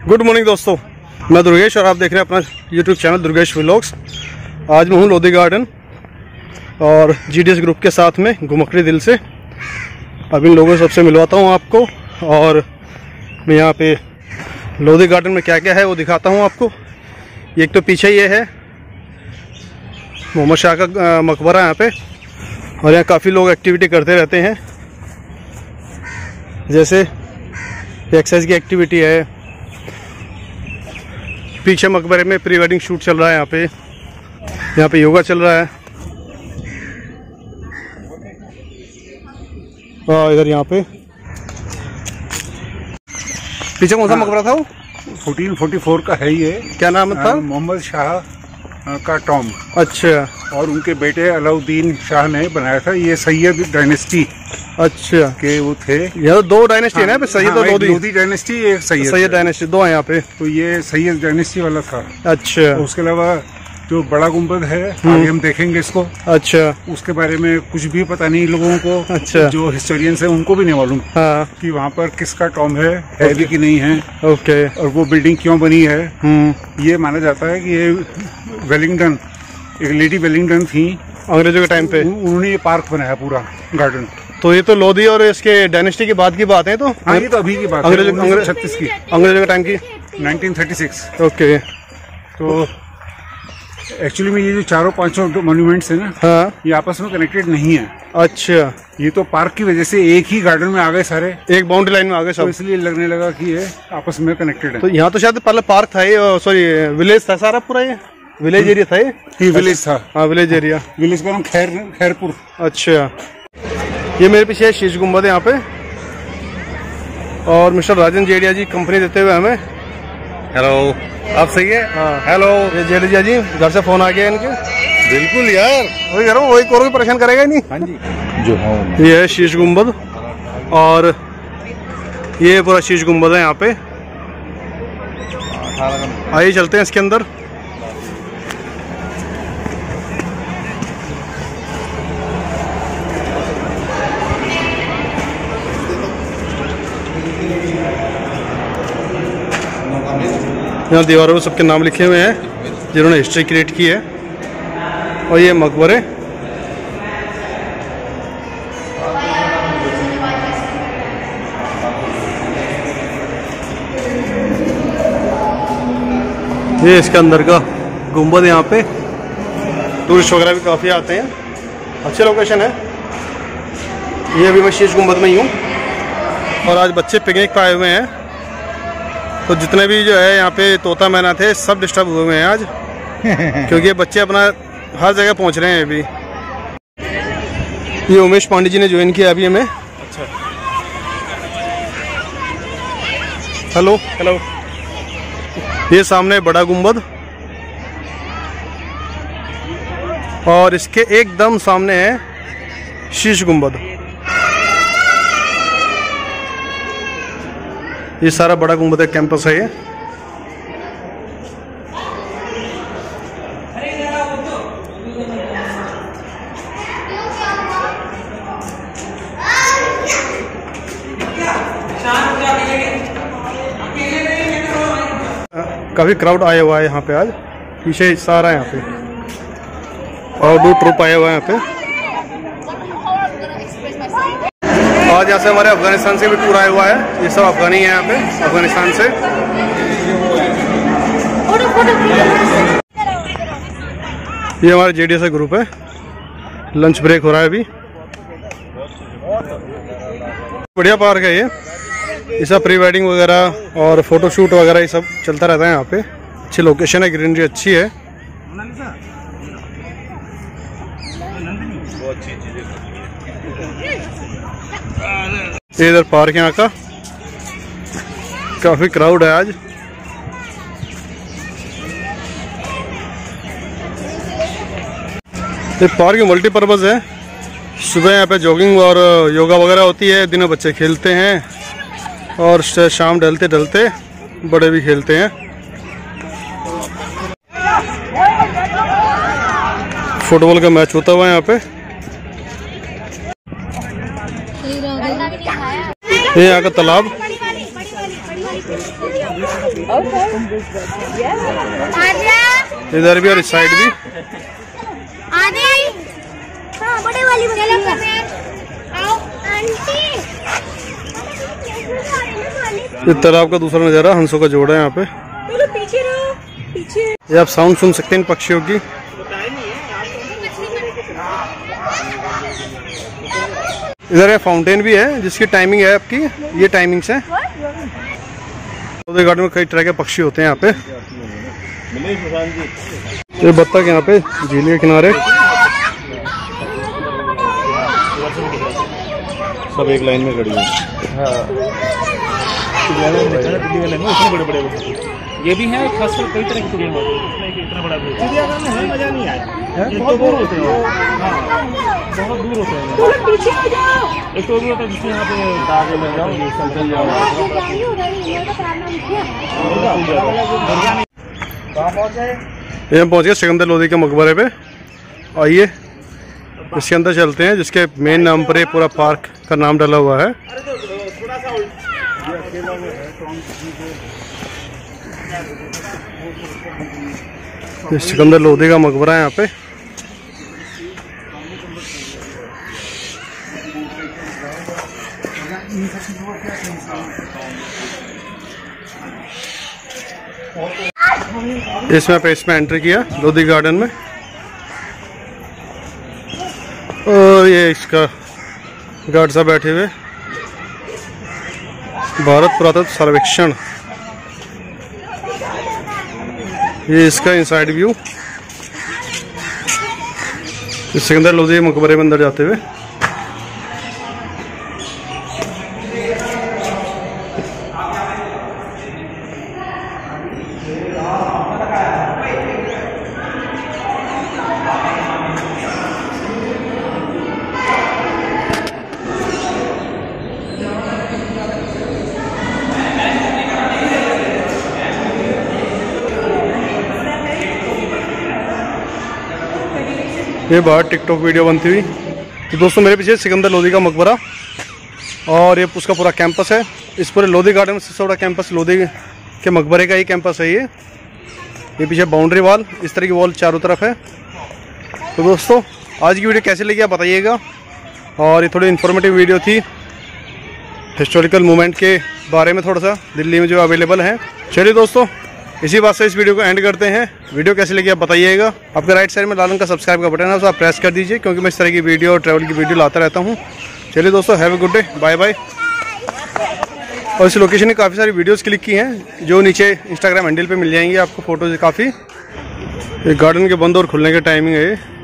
Good morning दोस्तों, मैं दुर्गेश और आप देख रहे हैं अपना यूट्यूब चैनल दुर्गेश व्लॉग्स। आज मैं हूँ लोधी गार्डन और जीडीएस ग्रुप के साथ में घुमकड़ी दिल से। अब इन लोगों से सबसे मिलवाता हूँ आपको और मैं यहाँ पे लोधी गार्डन में क्या क्या है वो दिखाता हूँ आपको। एक तो पीछे ये है मोहम्मद शाह का मकबरा यहाँ पे, और यहाँ काफ़ी लोग एक्टिविटी करते रहते हैं, जैसे एक्सरसाइज की एक्टिविटी है। पीछे मकबरे में प्री वेडिंग शूट चल रहा है, यहाँ पे योगा चल रहा है। और इधर यहाँ पे पीछे कौन सा मकबरा था वो? 1444 का है ये। क्या नाम था? मोहम्मद शाह का टॉम। अच्छा। और उनके बेटे अलाउद्दीन शाह ने बनाया था। ये सैयद डायनेस्टी अच्छा के वो थे। यहाँ तो दो डायनेस्टी है ना, सैयद और लोधी डायनेस्टी, एक सैयद डायनेस्टी, दो है यहाँ पे। तो ये सैयद डायनेस्टी वाला था। अच्छा। उसके अलावा जो बड़ा गुम्बद है, आगे हम देखेंगे इसको। अच्छा। उसके बारे में कुछ भी पता नहीं लोगों को। अच्छा। जो हिस्टोरियंस है उनको भी नहीं मालूम। हाँ। कि वहाँ पर किसका टॉम है भी कि नहीं है। ओके। और वो बिल्डिंग क्यों बनी है। ये माना जाता है कि ये वेलिंगटन, एक लेडी वेलिंगटन थी अंग्रेजों के टाइम पे, उन्होंने ये पार्क बनाया पूरा गार्डन। तो ये तो लोधी और इसके डायनेस्टी की बात की बात है। तो हाँ, ये तो अभी की बात है, 1936 की, अंग्रेजों के टाइम की, 1936। ओके। तो एक्चुअली में ये जो चारों पांचों मॉन्यूमेंट्स है ना, हाँ, ये आपस में कनेक्टेड नहीं है। अच्छा। ये तो पार्क की वजह से एक ही गार्डन में आ गए सारे, एक बाउंड्री लाइन में आ गए सब, तो इसलिए लगने लगा कि ये आपस में कनेक्टेड है। तो यहाँ तो शायद पहले पार्क था, ये सॉरी विलेज था सारा, पूरा ये विलेज एरिया था। ये विलेज था। हाँ, विलेज एरिया। विलेज का नाम खैरपुर। अच्छा। ये मेरे पीछे शीश गुम्बद है यहाँ पे, और मिस्टर राजन जेडिया जी कंपनी देते हुए हमें। हेलो, आप सही है? हाँ। हेलो। ये जेडिया जी घर से फोन आ गया इनके। बिल्कुल यार, वही कह रहा हूँ, वही कोई परेशान करेगा नहीं। हाँ जी। जो है ये है शीश गुम्बद, और ये पूरा शीश गुम्बद है यहाँ पे। आइए चलते हैं इसके अंदर। यहाँ दीवारों में सबके नाम लिखे हुए हैं जिन्होंने हिस्ट्री क्रिएट की है। और ये मकबरे, ये इसके अंदर का गुम्बद। यहाँ पे टूरिस्ट वगैरह भी काफ़ी आते हैं, अच्छी लोकेशन है ये। अभी मैं शीश गुम्बद में ही हूँ और आज बच्चे पिकनिक पे आए हुए हैं, तो जितने भी जो है यहाँ पे तोता मैना थे सब डिस्टर्ब हुए हैं आज क्योंकि ये बच्चे अपना हर जगह पहुँच रहे हैं अभी। ये उमेश पांडे जी ने ज्वाइन किया अभी हमें। अच्छा। Hello hello. ये सामने बड़ा गुम्बद, और इसके एकदम सामने है शीश गुम्बद। ये सारा बड़ा गुम्बद कैंपस है ये। काफी क्राउड आया हुआ है यहाँ पे आज, पीछे सारा यहाँ पे, और दो ट्रुप आया हुआ है यहाँ पे। आज यहाँ से हमारे अफगानिस्तान से भी टूर आया हुआ है, ये सब अफगानी है यहाँ पे, अफगानिस्तान से। ये हमारा जेडीएस का ग्रुप है, लंच ब्रेक हो रहा है अभी। बढ़िया पार्क है ये सब प्री वेडिंग वगैरह और फोटो शूट वगैरह ये सब चलता रहता है यहाँ पे। अच्छी लोकेशन है, ग्रीनरी अच्छी है। इधर पार्क यहाँ का काफी क्राउड है आज। ये पार्क मल्टीपर्पज है, सुबह यहाँ पे जॉगिंग और योगा वगैरह होती है, दिन में बच्चे खेलते हैं और शाम ढलते ढलते बड़े भी खेलते हैं। फुटबॉल का मैच होता हुआ है यहाँ पे। ये यहाँ का तालाब, इधर भी और इस साइड भी। बड़े वाली इस तालाब का दूसरा नज़ारा, हंसों का जोड़ा है यहाँ पे। पीछे रहो, पीछे। ये आप साउंड सुन सकते हैं इन पक्षियों की। इधर ये फाउंटेन भी है जिसकी टाइमिंग है आपकी, ये टाइमिंग्स है। लोधी गार्डन में कई तरह के पक्षी होते हैं यहाँ पे। ये बत्तख यहाँ पे झील के किनारे सब एक लाइन में खड़ी है। बड़े बड़े ये भी है, खासकर कई तरह की चिड़िया इतना बड़ा चिड़ियाघर में है, मजा नहीं आया। बहुत दूर होते हैं, बहुत दूर होते हैं। एक तो भी होता है जिसमें यहाँ पे दाग लग जाओ, ये सब चल जाओ। ये हम पहुँच गए सिकंदर लोधी के मकबरे पे। आइए इसके अंदर चलते हैं, जिसके मेन नाम पर पूरा पार्क का नाम डाला हुआ है। ये सिकंदर लोधी का मकबरा है यहाँ पे। इसमें एंट्री किया लोधी गार्डन में, और ये इसका गार्ड साहब बैठे हुए। भारत पुरातत्व सर्वेक्षण, ये इसका इनसाइड व्यू सिकंदर लोधी मकबरे में अंदर जाते हुए। ये बाहर टिकटॉक वीडियो बनती हुई। तो दोस्तों मेरे पीछे सिकंदर लोधी का मकबरा और ये उसका पूरा कैंपस है। इस पूरे लोधी गार्डन में सबसे बड़ा कैंपस लोधी के मकबरे का ही कैंपस है। ये पीछे बाउंड्री वॉल, इस तरह की वॉल चारों तरफ है। तो दोस्तों आज की वीडियो कैसे लगी आप बताइएगा। और ये थोड़ी इन्फॉर्मेटिव वीडियो थी, हिस्टोरिकल मूवमेंट के बारे में थोड़ा सा दिल्ली में जो अवेलेबल है। चलिए दोस्तों इसी बात से इस वीडियो को एंड करते हैं। वीडियो कैसे लगी आप बताइएगा। आपके राइट साइड में लाल रंग का सब्सक्राइब का बटन है, उसे आप प्रेस कर दीजिए, क्योंकि मैं इस तरह की वीडियो और ट्रैवल की वीडियो लाता रहता हूँ। चलिए दोस्तों have a good day, bye bye. और इस लोकेशन की काफ़ी सारी वीडियोस क्लिक की हैं जो नीचे इंस्टाग्राम हैंडल पे मिल जाएंगी आपको फोटोज काफ़ी। गार्डन के बंद और खुलने के टाइमिंग है ये।